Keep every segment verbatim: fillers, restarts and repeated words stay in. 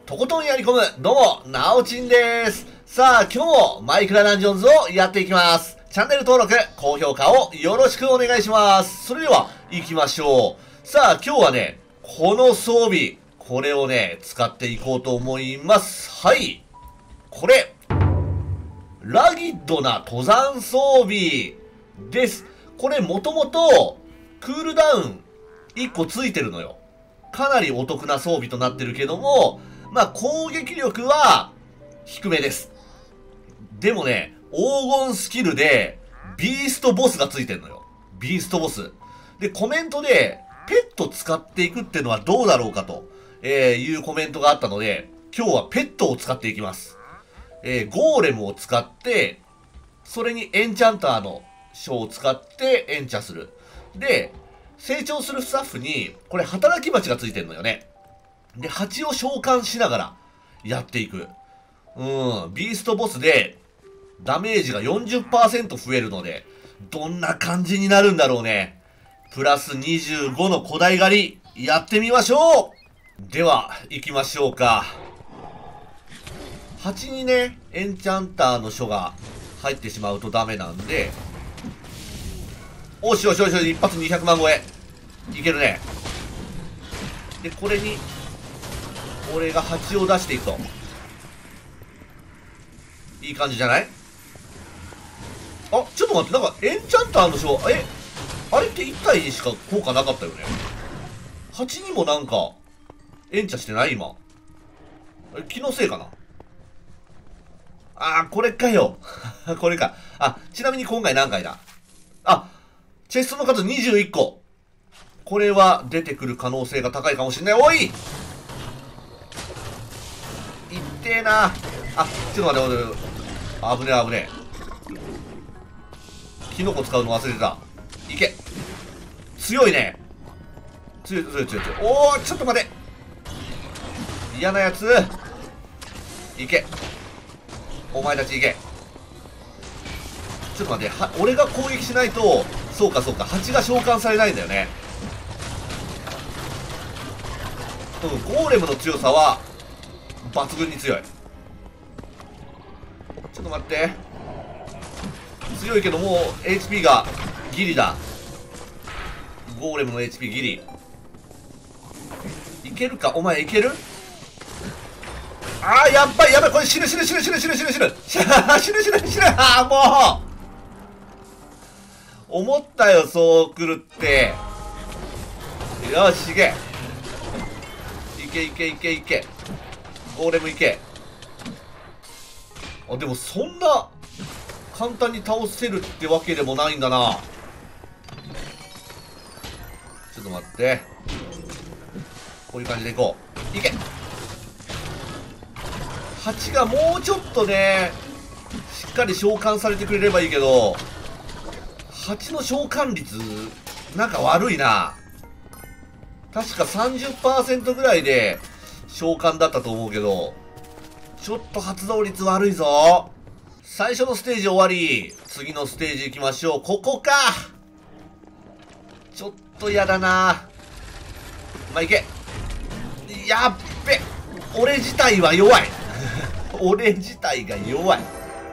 とことんやり込む、どうも、なおちんです。さあ、今日もマイクラダンジョンズをやっていきます。チャンネル登録、高評価をよろしくお願いします。それでは、行きましょう。さあ、今日はね、この装備、これをね、使っていこうと思います。はい。これ、ラギッドな登山装備です。これ、もともと、クールダウンいっこついてるのよ。かなりお得な装備となってるけども、まあ、攻撃力は低めです。でもね、黄金スキルで、ビーストボスがついてんのよ。ビーストボス。で、コメントで、ペット使っていくってのはどうだろうかと、えー、いうコメントがあったので、今日はペットを使っていきます。えー、ゴーレムを使って、それにエンチャンターの書を使ってエンチャする。で、成長するスタッフに、これ働き蜂がついてんのよね。で、蜂を召喚しながらやっていく。うん、ビーストボスでダメージが よんじゅっパーセント 増えるので、どんな感じになるんだろうね。プラスにじゅうごの古代狩り、やってみましょう。では、行きましょうか。蜂にね、エンチャンターの書が入ってしまうとダメなんで、おしよしよしよし、一発にひゃくまん超え。いけるね。で、これに、俺が蜂を出していくと。いい感じじゃない？あ、ちょっと待って、なんか、エンチャンターの書、え、あれっていち体にしか効果なかったよね。蜂にもなんか、エンチャしてない今。気のせいかな。あー、これかよ。これか。あ、ちなみに今回何回だ？あ、チェストの数にじゅういっこ。これは出てくる可能性が高いかもしれない。おい！いってえな。あ、ちょっと待って待って。危ねえ危ねえ。キノコ使うの忘れてた。いけ。強いね。強い強い強い強い。おー、ちょっと待て。嫌なやつ。いけ。お前たちいけ。ちょっと待って。は、俺が攻撃しないと、そうかそうか。蜂が召喚されないんだよね。うん、ゴーレムの強さは、抜群に強い。ちょっと待って。強いけどもう エイチピー がギリだ。ゴーレムの エイチピー ギリ。いけるか？お前いける？ああ、やっばいやばい。これ死ぬ死ぬ死ぬ死ぬ死ぬ死ぬ死ぬ死ぬ死ぬ死ぬ死ぬ。ああ、もう思ったよ、そう来るって。よし、いけいけいけいけいけ。ゴーレムいけ。あ、でもそんな簡単に倒せるってわけでもないんだな。ちょっと待って。こういう感じでいこう。いけ。蜂がもうちょっとね、しっかり召喚されてくれればいいけど、蜂の召喚率、なんか悪いな。確か さんじゅっパーセント ぐらいで召喚だったと思うけど、ちょっと発動率悪いぞ。最初のステージ終わり。次のステージ行きましょう。ここか。ちょっと嫌だな。まあ、いけ。やっべ。俺自体は弱い。俺自体が弱い。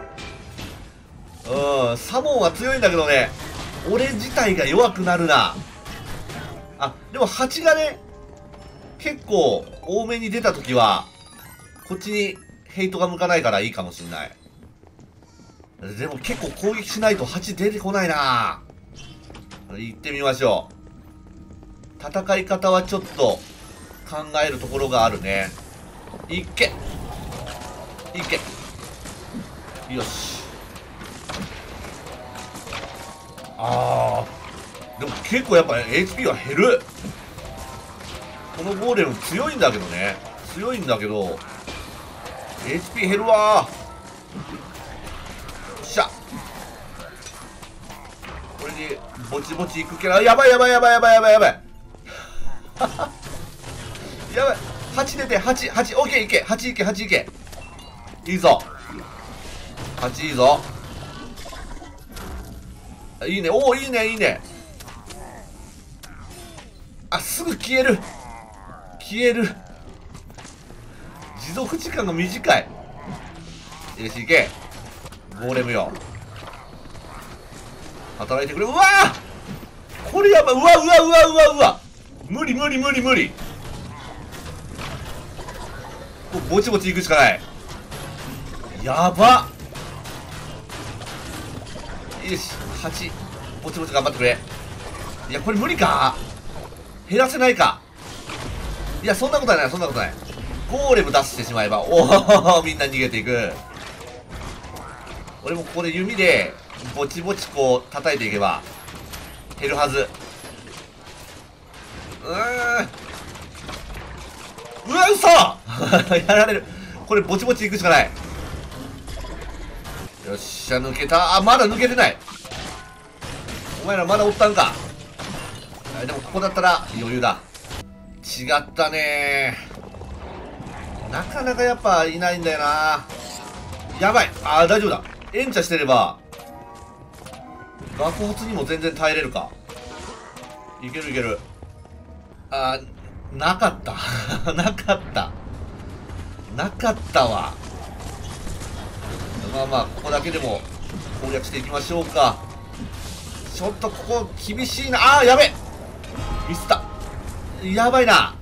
うん、サモンは強いんだけどね。俺自体が弱くなるな。あ、でも蜂がね、結構多めに出たときは、こっちにヘイトが向かないからいいかもしんない。でも結構攻撃しないと蜂出てこないな。行ってみましょう。戦い方はちょっと考えるところがあるね。いっけいっけ。よし。あー、でも結構やっぱ エイチピー は減る。このゴーレム強いんだけどね。強いんだけど エイチピー 減るわー。しゃ、これでぼちぼちいくけど、やばいやばいやばいやばいやばいやばいやばい。はち出て、はち、はち、オッケーいけ、はちいけ、はちいけ。いいぞ。はちいいぞ。いいね、おお、いいね、いいね。あ、すぐ消える。消える。 持続時間が短い。よし、いけ。ゴーレムよ。働いてくれ。うわーこれやばい。うわうわうわうわうわ無理無理無理無理。ぼちぼち行くしかない。やばよし、はち。ぼちぼち頑張ってくれ。いや、これ無理か。減らせないか。いや、そんなことはない、そんなことない。ゴーレム出してしまえば、おおみんな逃げていく。俺もここで弓で、ぼちぼちこう、叩いていけば、減るはず。うーん。うわ、嘘やられる。これ、ぼちぼち行くしかない。よっしゃ、抜けた。あ、まだ抜けてない。お前らまだおったんか。でも、ここだったら余裕だ。違ったねー。なかなかやっぱいないんだよな。やばい。あー、大丈夫だ。エンチャしてれば、爆発にも全然耐えれるか。いけるいける。あー、なかった。なかった。なかったわ。まあまあ、ここだけでも攻略していきましょうか。ちょっとここ厳しいな。あー、やべえミスった。やばいな。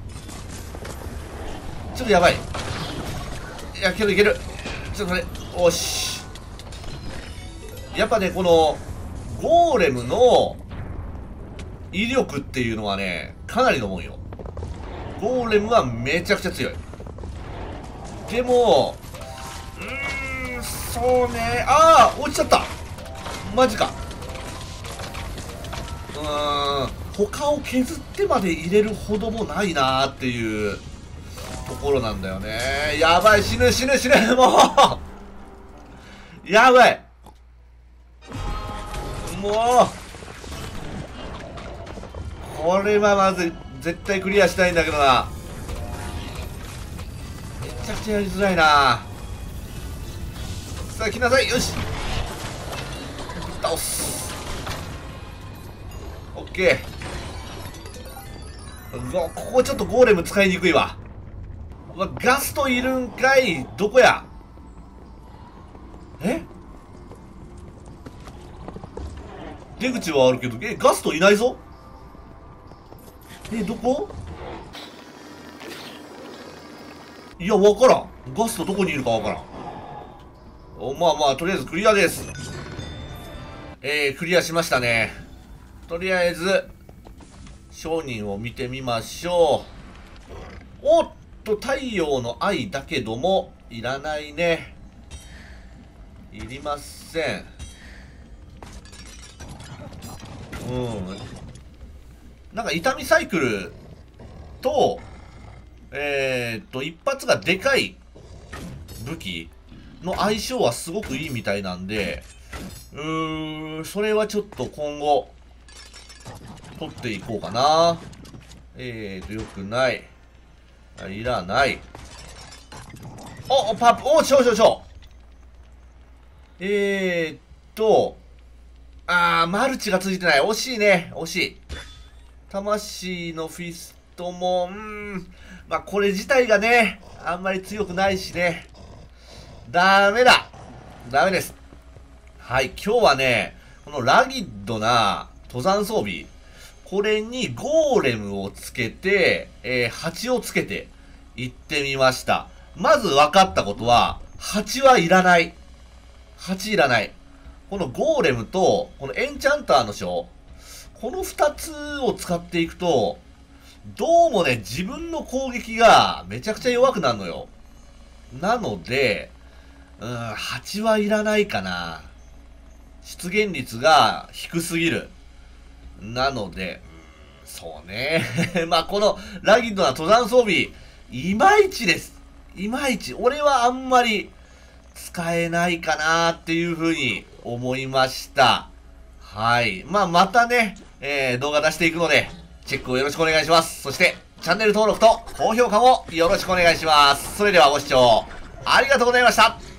ちょっとやばい。いや、けどいける。ちょっとこれ、おし。やっぱね、この、ゴーレムの威力っていうのはね、かなりのもんよ。ゴーレムはめちゃくちゃ強い。でも、うーん、そうね。ああ、落ちちゃった。マジか。うーん、他を削ってまで入れるほどもないなーっていうところなんだよね。やばい、死ぬ死ぬ死ぬ、もうやばい。もうこれはまずい。絶対クリアしたいんだけどな。めちゃくちゃやりづらいな。さあ来なさい。よし、倒す。オッケー。うわ、ここちょっとゴーレム使いにくいわ。うわ、ガストいるんかい。どこや。え、出口はあるけど、え、ガストいないぞ。え、どこ。いや、わからん。ガストどこにいるかわからん。お、まあまあ、とりあえずクリアです。えー、クリアしましたね。とりあえず、商人を見てみましょう。おっと、太陽の愛だけども、いらないね。いりません。うん。なんか痛みサイクルと、えー、っと、一発がでかい武器の相性はすごくいいみたいなんで、うーん、それはちょっと今後、取っていこうかな。えーと、よくない。あ、いらない。お、パップ、お、ちょちょちょ。えーっと、あー、マルチがついてない。惜しいね。惜しい。魂のフィストも、うーん、まあ、これ自体がね、あんまり強くないしね。ダメだ。ダメです。はい、今日はね、このラギッドな登山装備、これにゴーレムをつけて、えー、蜂をつけて行ってみました。まず分かったことは、蜂はいらない。蜂いらない。このゴーレムと、このエンチャンターの章、この二つを使っていくと、どうもね、自分の攻撃がめちゃくちゃ弱くなるのよ。なので、うーん、蜂はいらないかな。出現率が低すぎる。なので、そうね。まあ、このラギッドな登山装備、いまいちです。いまいち。俺はあんまり使えないかなっていうふうに思いました。はい。まあ、またね、えー、動画出していくので、チェックをよろしくお願いします。そして、チャンネル登録と高評価もよろしくお願いします。それではご視聴ありがとうございました。